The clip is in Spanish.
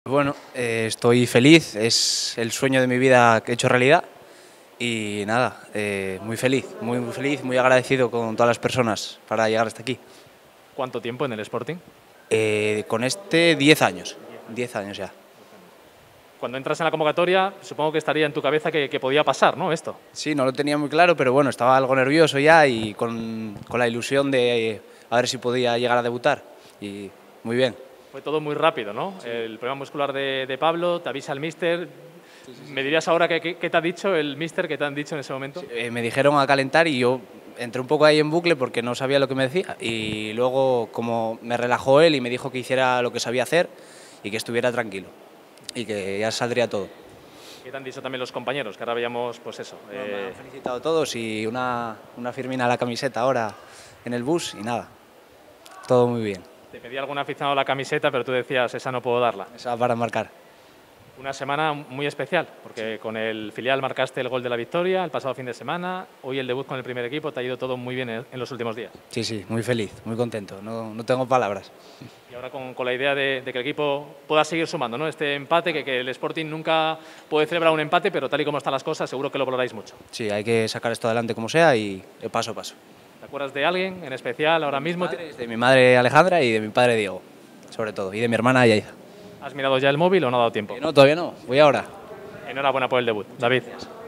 Bueno, estoy feliz, es el sueño de mi vida que he hecho realidad y nada, muy feliz, muy feliz, muy agradecido con todas las personas para llegar hasta aquí. ¿Cuánto tiempo en el Sporting? Con este 10 años, 10 años ya. Cuando entras en la convocatoria, supongo que estaría en tu cabeza que podía pasar, ¿no? Esto. Sí, no lo tenía muy claro, pero bueno, estaba algo nervioso ya y con la ilusión de a ver si podía llegar a debutar y muy bien. Fue todo muy rápido, ¿no? Sí. El problema muscular de Pablo, te avisa el míster. ¿Me dirías ahora qué te ha dicho el míster, qué te han dicho en ese momento? Sí, me dijeron a calentar y yo entré un poco ahí en bucle porque no sabía lo que me decía y luego como me relajó él y me dijo que hiciera lo que sabía hacer y que estuviera tranquilo y que ya saldría todo. ¿Qué te han dicho también los compañeros? Que ahora veíamos, pues eso. No, me han felicitado a todos y una firmina a la camiseta ahora en el bus y nada, todo muy bien. Te pedía algún aficionado la camiseta, pero tú decías, esa no puedo darla. Esa para marcar. Una semana muy especial, porque con el filial marcaste el gol de la victoria el pasado fin de semana, hoy el debut con el primer equipo, te ha ido todo muy bien en los últimos días. Sí, sí, muy feliz, muy contento, no tengo palabras. Y ahora con la idea de que el equipo pueda seguir sumando, ¿no? Este empate, que el Sporting nunca puede celebrar un empate, pero tal y como están las cosas, seguro que lo valoráis mucho. Sí, hay que sacar esto adelante como sea y paso a paso. ¿Te acuerdas de alguien en especial ahora mismo? De mi madre Alejandra y de mi padre Diego, sobre todo, y de mi hermana Yaiza. ¿Has mirado ya el móvil o no ha dado tiempo? No, todavía no, voy ahora. Enhorabuena por el debut, David. Gracias.